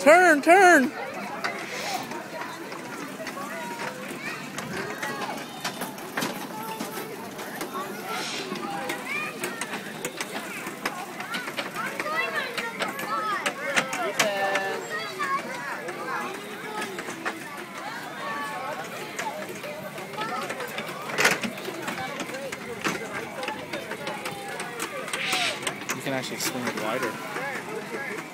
Turn, turn. You can actually swing it wider.